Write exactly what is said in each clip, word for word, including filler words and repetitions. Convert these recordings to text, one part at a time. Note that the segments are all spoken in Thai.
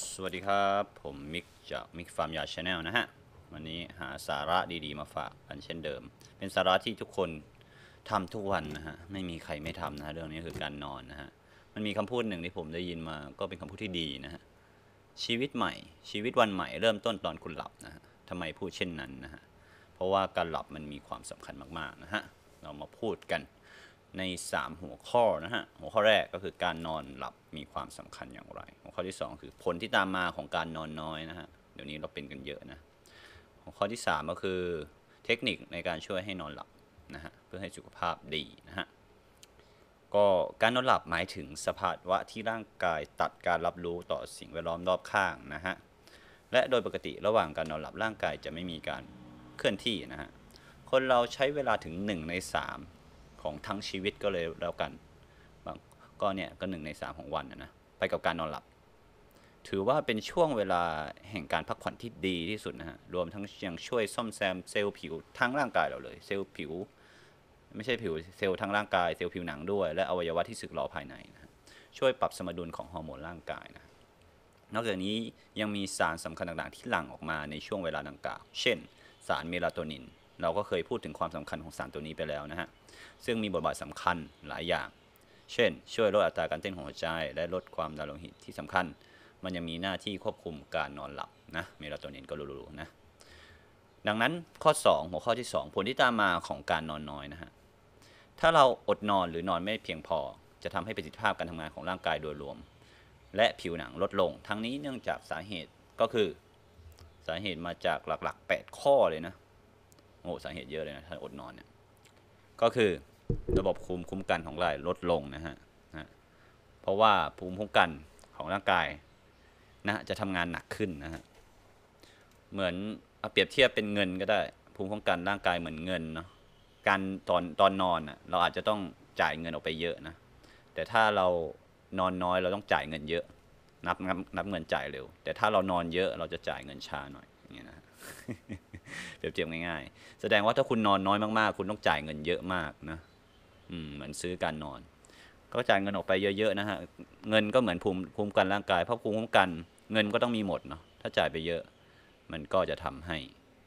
สวัสดีครับผมมิกจากมิกฟาร์มยาชาแนลนะฮะวันนี้หาสาระดีๆมาฝากกันเช่นเดิมเป็นสาระที่ทุกคนทำทุกวันนะฮะไม่มีใครไม่ทำนะเรื่องนี้คือการนอนนะฮะมันมีคำพูดหนึ่งที่ผมได้ยินมาก็เป็นคำพูดที่ดีนะฮะชีวิตใหม่ชีวิตวันใหม่เริ่มต้นตอนคุณหลับนะฮะทำไมพูดเช่นนั้นนะฮะเพราะว่าการหลับมันมีความสำคัญมากๆนะฮะเรามาพูดกันในสามหัวข้อนะฮะหัวข้อแรกก็คือการนอนหลับมีความสำคัญอย่างไรหัวข้อที่สองคือผลที่ตามมาของการนอนน้อยนะฮะเดี๋ยวนี้เราเป็นกันเยอะนะหัวข้อที่สามก็คือเทคนิคในการช่วยให้นอนหลับนะฮะเพื่อให้สุขภาพดีนะฮะก็การนอนหลับหมายถึงสภาวะที่ร่างกายตัดการรับรู้ต่อสิ่งแวดล้อมรอบข้างนะฮะและโดยปกติระหว่างการนอนหลับร่างกายจะไม่มีการเคลื่อนที่นะฮะคนเราใช้เวลาถึงหนึ่งในสามของทั้งชีวิตก็เลยแล้วกันบางก็เนี่ยก็หนึ่งในสามของวันนะนะไปกับการนอนหลับถือว่าเป็นช่วงเวลาแห่งการพักผ่อนที่ดีที่สุดนะฮะรวมทั้งยังช่วยซ่อมแซมเซลล์ผิวทั้งร่างกายเราเลยเซลล์ผิวไม่ใช่ผิวเซลล์ทั้งร่างกายเซลล์ผิวหนังด้วยและอวัยวะที่สึกหรอภายในนะช่วยปรับสมดุลของฮอร์โมนร่างกายนะนอกจากนี้ยังมีสารสำคัญต่างๆที่หลั่งออกมาในช่วงเวลาดังกล่าวเช่นสารเมลาโทนินเราก็เคยพูดถึงความสำคัญของสารตัวนี้ไปแล้วนะฮะซึ่งมีบทบาทสำคัญหลายอย่างเช่นช่วยลดอัตราการเต้นของหัวใจและลดความดันโลหิตที่สำคัญมันยังมีหน้าที่ควบคุมการนอนหลับนะเมลาโทนินก็รู้ๆนะดังนั้นข้อสองหัวข้อที่สองผลที่ตามมาของการนอนน้อยนะฮะถ้าเราอดนอนหรือนอนไม่เพียงพอจะทำให้ประสิทธิภาพการทำงานของร่างกายโดยรวมและผิวหนังลดลงทั้งนี้เนื่องจากสาเหตุก็คือสาเหตุมาจากหลักๆแปดข้อเลยนะโอ้สาเหตุเยอะเลยนะถ้าอดนอนเนี่ยก็คือระบบภูมิคุ้มกันของเราลดลงนะฮะนะเพราะว่าภูมิคุ้มกันของร่างกายนะจะทำงานหนักขึ้นนะฮะเหมือนเปรียบเทียบเป็นเงินก็ได้ภูมิคุ้มกันร่างกายเหมือนเงินเนาะการตอนตอนนอนอ่ะเราอาจจะต้องจ่ายเงินออกไปเยอะนะแต่ถ้าเรานอนน้อยเราต้องจ่ายเงินเยอะนับนับนับเงินจ่ายเร็วแต่ถ้าเรานอนเยอะเราจะจ่ายเงินช้าหน่อยอย่างเงี้ยนะเปรียบเทียบง่ายๆแสดงว่าถ้าคุณนอนน้อยมากๆคุณต้องจ่ายเงินเยอะมากนะอืมเหมือนซื้อการนอนก็จ่ายเงินออกไปเยอะๆนะฮะเงินก็เหมือนภูมิภูมิคุ้มกันร่างกายเพราะภูมิคุ้มกันเงินก็ต้องมีหมดเนาะถ้าจ่ายไปเยอะมันก็จะทำให้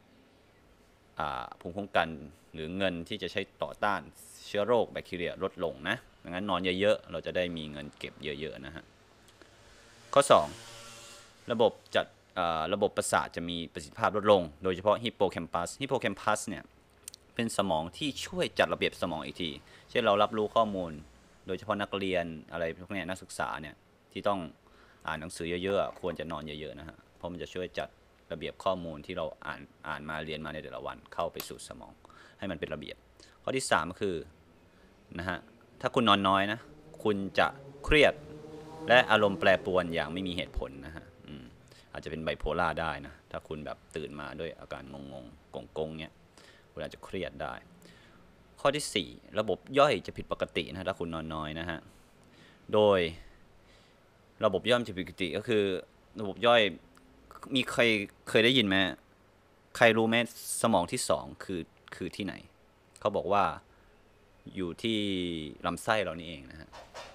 ภูมิคุ้มกันหรือเงินที่จะใช้ต่อต้านเชื้อโรคแบคทีเรียลดลงนะดังนั้นนอนเยอะๆเราจะได้มีเงินเก็บเยอะๆนะฮะข้อสองระบบจัดระบบประสาทจะมีประสิทธิภาพลดลงโดยเฉพาะฮิปโปแคมปัสฮิปโปแคมปัสเนี่ยเป็นสมองที่ช่วยจัดระเบียบสมองอีกทีเช่นเรารับรู้ข้อมูลโดยเฉพาะนักเรียนอะไรพวกนี้นักศึกษาเนี่ยที่ต้องอ่านหนังสือเยอะๆควรจะนอนเยอะๆนะฮะเพราะมันจะช่วยจัดระเบียบข้อมูลที่เราอ่านอ่านมาเรียนมาในแต่ละวันเข้าไปสู่สมองให้มันเป็นระเบียบข้อที่สามก็คือนะฮะถ้าคุณนอนน้อยนะคุณจะเครียดและอารมณ์แปรปรวนอย่างไม่มีเหตุผลนะฮะอาจจะเป็นไบโพล่าได้นะถ้าคุณแบบตื่นมาด้วยอาการงงๆกงๆเนี่ยคุณอาจจะเครียดได้ข้อที่สี่ระบบย่อยจะผิดปกตินะถ้าคุณนอนน้อยนะฮะโดยระบบย่อยจะผิดปกติก็คือระบบย่อยมีใครเคยได้ยินไหมใครรู้ไหมสมองที่สองคือคือที่ไหนเขาบอกว่าอยู่ที่ลำไส้เรานี่เองนะฮะ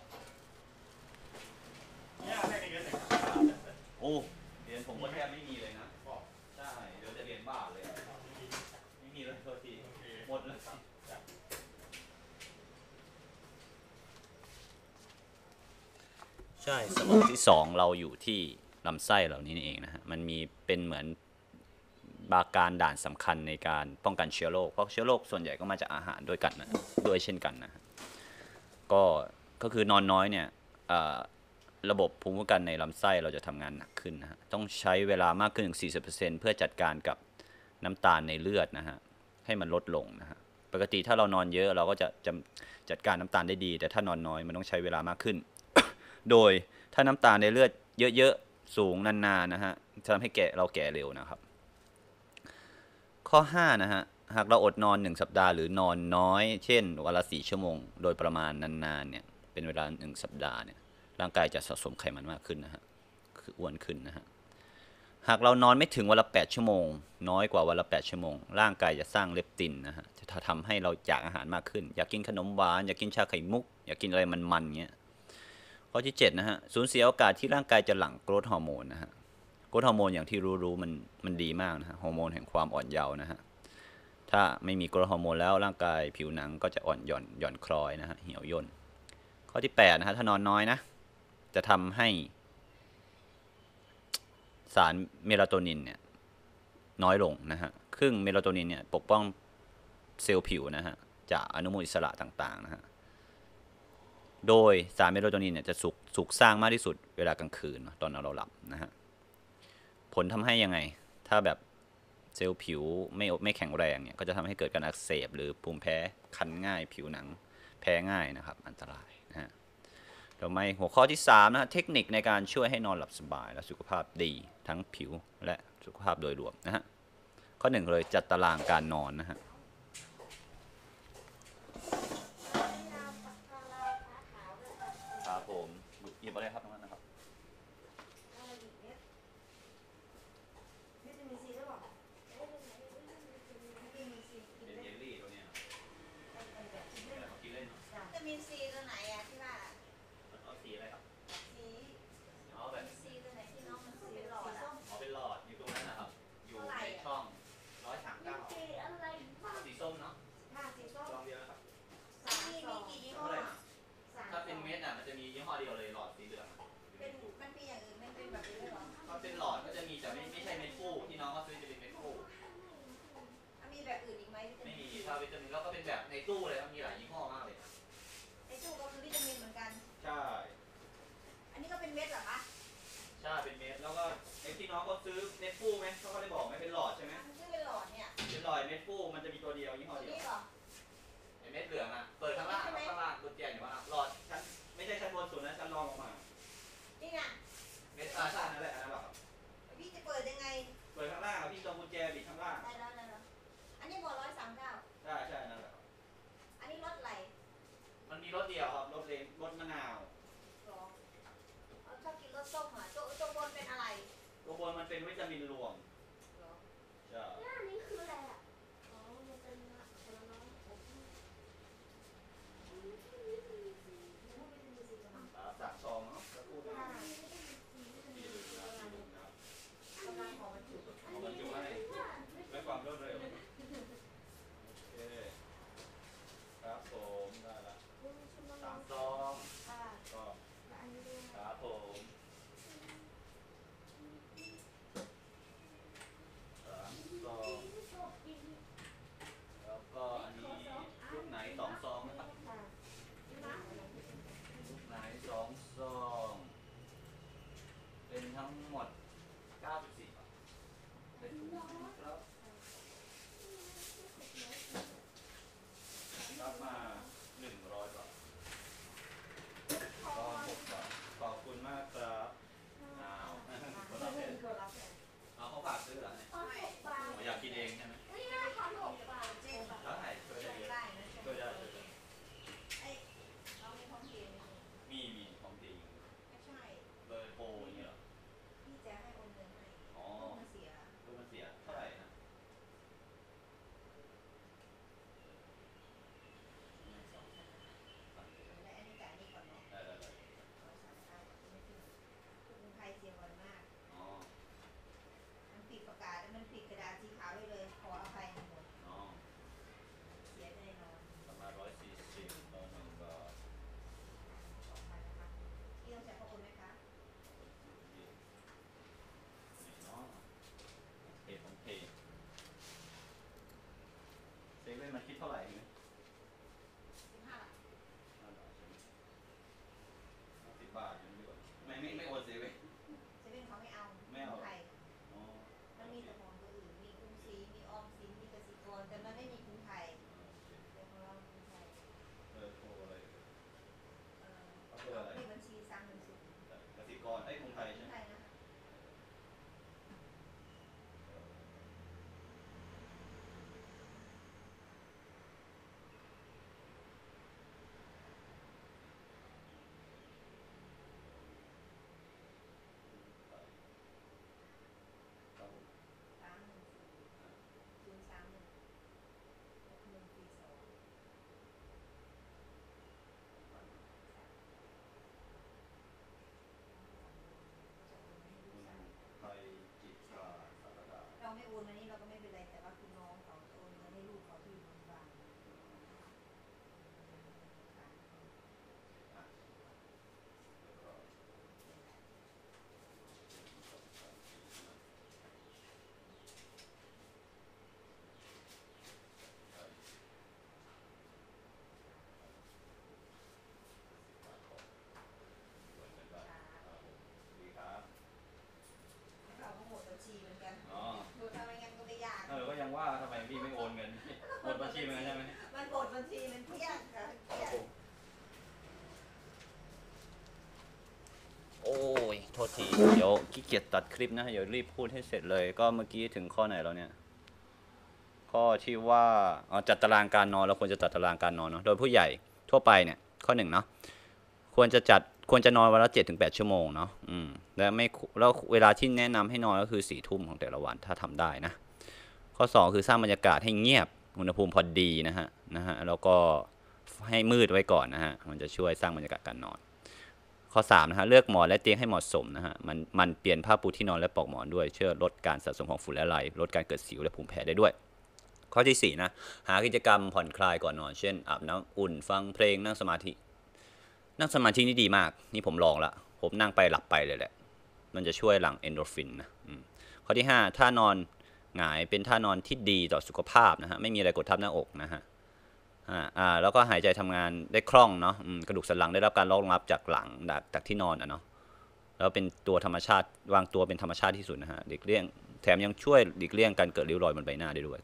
โอ้เรียนผมก็แทบไม่มีเลยนะใช่เดี๋ยวจะเรียนบ้าเลยไม่มีเลยโทษทีหมดเลยใช่สมองที่สองเราอยู่ที่ลำไส้เหล่านี้นี่เองนะฮะมันมีเป็นเหมือนบาการด่านสำคัญในการป้องกันเชื้อโรคเพราะเชื้อโรคส่วนใหญ่ก็มาจากอาหารด้วยกันนะด้วยเช่นกันนะก็ก็คือนอนน้อยเนี่ยระบบภูมิคุ้มกันในลำไส้เราจะทำงานหนักขึ้นนะฮะต้องใช้เวลามากขึ้นถึง สี่สิบเปอร์เซ็นต์ เพื่อจัดการกับน้ำตาลในเลือดนะฮะให้มันลดลงนะฮะปกติถ้าเรานอนเยอะเราก็จะจะจัดการน้ำตาลได้ดีแต่ถ้านอนน้อยมันต้องใช้เวลามากขึ้น โดยถ้าน้ำตาลในเลือดเยอะๆสูงนานๆนะฮะจะทำให้แก่เราแก่เร็วนะครับข้อห้านะฮะหากเราอดนอนหนึ่งสัปดาห์หรือนอนน้อยเช่นวันละสี่ชั่วโมงโดยประมาณนานๆเนี่ยเป็นเวลาหนึ่งสัปดาห์เนี่ยร่างกายจะสะสมไขมันมากขึ้นนะฮะคืออ้วนขึ้นนะฮะหากเรานอนไม่ถึงวันละแปดชั่วโมงน้อยกว่าวันละแปดชั่วโมงร่างกายจะสร้างเลปตินนะฮะจะทำให้เราอยากอาหารมากขึ้นอยากกินขนมหวานอยากกินชาไข่มุกอยากกินอะไรมันๆเงี้ยข้อที่เจ็ดนะฮะสูญเสียโอกาสที่ร่างกายจะหลั่งโกรทฮอร์โมนนะฮะกรดฮอร์โมนอย่างที่รู้ๆมันมันดีมากนะฮะฮอร์โมนแห่งความอ่อนเยาว์นะฮะถ้าไม่มีกรดฮอร์โมนแล้วร่างกายผิวหนังก็จะอ่อนหย่อนหย่อนคล้อยนะฮะเหี่ยวย่นข้อที่แปดนะฮะถ้านอนน้อยนะจะทำให้สารเมลาโทนินเนี่ยน้อยลงนะฮะซึ่งเมลาโทนินเนี่ยปกป้องเซลล์ผิวนะฮะจากอนุมูลอิสระต่างๆนะฮะโดยสารเมลาโทนินเนี่ยจะสุกสุกสร้างมากที่สุดเวลากลางคืนตอนเราหลับนะฮะผลทำให้ยังไงถ้าแบบเซลล์ผิวไม่ไม่แข็งแรงเนี่ยก็จะทำให้เกิดการอักเสบหรือภูมิแพ้คันง่ายผิวหนังแพ้ง่ายนะครับอันตรายนะฮะต่อมาหัวข้อที่สามนะฮะเทคนิคในการช่วยให้นอนหลับสบายและสุขภาพดีทั้งผิวและสุขภาพโดยรวมนะฮะข้อหนึ่งเลยจัดตารางการนอนนะฮะครับผมหยิบอะไรครับตรงนั้นนะครับจะมีซีตัวไหนอะที่ว่าเอาสีอะไรครับสีเอาแบบซีตัวไหนที่น้องมันเป็นหลอดอะเอาเป็นหลอดอยู่ตรงนั้นนะครับอยู่ในช่องร้อยสามเก้าสีส้มเนาะค่ะสีส้มลองเดียวนะครับมีมีกี่ยี่ห้ออะสามถ้าเป็นเม็ดอ่ะมันจะมียี่ห้อเดียวเลยหลอดสีเหลืองเป็นมันเป็นอย่างอื่นไม่เป็นแบบนี้เลยเหรอถ้าเป็นหลอดก็จะมีแต่ไม่ไม่ใช่เม็ดฟูที่น้องเขาซื้อจะเป็นเม็ดฟูอ่ะมีแบบอื่นอีกไหมวิตาไม่มินมีถ้าวิตามินแล้วก็เป็นแบบในตู้เลยมันมีหลายยี่ห้อมากเลยไอ้ตู้ก็คือวิตามินเหมือนกันใช่อันนี้ก็เป็นเม็ดเหรอคะใช่เป็นเม็ดแล้วก็ไอ้ที่น้องเขาซื้อเม็ดฟูไหมเขาก็ได้บอกไหมเป็นหลอดใช่ไหมมันชื่อเป็นหลอดเนี่ยเป็นหลอดเม็ดฟูมันจะมีตัวเดียวยี่ห้อตัวเดียวนี้เหรอไอ้เม็ดเหลืองอ่ะเปิดข้างล่างครับข้างล่างตัวแจกอยู่ว่าหลอดชั้นไม่ใช่ชั้นบนสุดนะชั้นรองลงมานี่ไงเม็ดอาซ่านั่นแหละอันนั้นแหละครับพี่จะเปิดยังไงเปิดข้างล่างครับพี่ตรงกุญแจบิดข้างล่างได้แล้วได้แล้วอันนี้บอกร้อยสามเก้าใช่ใช่นั่นแหละครับอันนี้รสไหลมันมีรสเดียวครับรสเลนรสมะนาวหรอเอาชอบกินรสส้มอ่ะตัวตัวบนเป็นอะไรตัวบนมันเป็นวิตามินรวมหรอใช่แล้วอันนี้คืออะไรอ่ะ อ๋อ มันเป็นผลไม้อบครับสามซองเนาะสักครู่นะค่ะพี่ดูนะพี่ดูนะครับกำลังของมันจุกเอาบรรจุให้ด้วยความรวดเร็วโอเคครับผมได้ละสามซองค่ะก็ครับผมสามซองแล้วก็อันนี้ลูกไหนสองซองนะครับค่ะลูกไหนสองซอง เป็นทั้งหมดเก้าสิบสี่บาทเป็นถุงแล้วรับมาหนึ่งร้อยบาทก็หกบาทขอบคุณมากครับอ้าวคนรับเป็นเอาเขาฝากซื้อเหรอเนี่ยอ๋อหกบาทอ๋ออยากกินเองใช่ไหมไม่ได้ค่ะหกบาทเจ๊แบบได้ช่วยได้เยอะได้นะช่วยได้ช่วยได้ไอ้เรามีท้องเสียไหมมีมีของดีไม่ใช่เบอร์โทรอย่างเงี้ยเหรอพี่จะให้โอนเงินให้อ๋อมันเสียคือมันเสียเท่าไหร่นะโอนมานี่เราก็ไม่เป็นไรแต่ว่าคุณน้องเขาโอนเงินให้ลูกเขาที่โรงพยาบาลเราก็หมดบัญชีเหมือนกันอ๋อดูทำไมงั้นก็ไม่ยากเออก็ยังว่าทำไมพี่ไม่โอนเงินหมดบัญชีเหมือนกันใช่ไหมมันหมดบัญชีมันเที่ยงค่ะเที่ยงโอ้ยโทษทีเดี๋ยวขี้เกียจตัดคลิปนะเดี๋ยวรีบพูดให้เสร็จเลยก็เมื่อกี้ถึงข้อไหนแล้วเนี่ยข้อที่ว่าอ๋อจัดตารางการนอนเราควรจะจัดตารางการนอนเนาะโดยผู้ใหญ่ทั่วไปเนี่ยข้อหนึ่งเนาะควรจะจัดควรจะนอนวันละเจ็ดถึงแปดชั่วโมงเนาะอืมแล้วไม่แล้วเวลาที่แนะนำให้นอนก็คือสี่ทุ่มของแต่ละวันถ้าทำได้นะข้อสองคือสร้างบรรยากาศให้เงียบอุณหภูมิพอดีนะฮะนะฮะแล้วก็ให้มืดไว้ก่อนนะฮะมันจะช่วยสร้างบรรยากาศการนอน ข้อสามนะฮะเลือกหมอนและเตียงให้เหมาะสมนะฮะมันมันเปลี่ยนผ้าปูที่นอนและปลอกหมอนด้วยช่วยลดการสะสมของฝุ่นและไรลดการเกิดสิวและภูมิแพ้ได้ด้วย ข้อที่สี่นะหากิจกรรมผ่อนคลายก่อนนอนเช่นอาบน้ำอุ่นฟังเพลงนั่งสมาธินั่งสมาธินี่ดีมากนี่ผมลองละผมนั่งไปหลับไปเลยแหละมันจะช่วยหลั่งเอนโดรฟินนะอืมข้อที่ห้าท่านอนหงายเป็นท่านอนที่ดีต่อสุขภาพนะฮะไม่มีอะไรกดทับหน้าอกนะฮะ อ่าอ่าแล้วก็หายใจทำงานได้คล่องเนาะอืมกระดูกสันหลังได้รับการรองรับจากหลังจากจากที่นอนอ่ะเนาะแล้วเป็นตัวธรรมชาติวางตัวเป็นธรรมชาติที่สุดนะฮะหลีกเลี่ยงแถมยังช่วยหลีกเลี่ยงการเกิดริ้วรอยบนใบหน้าได้ด้วย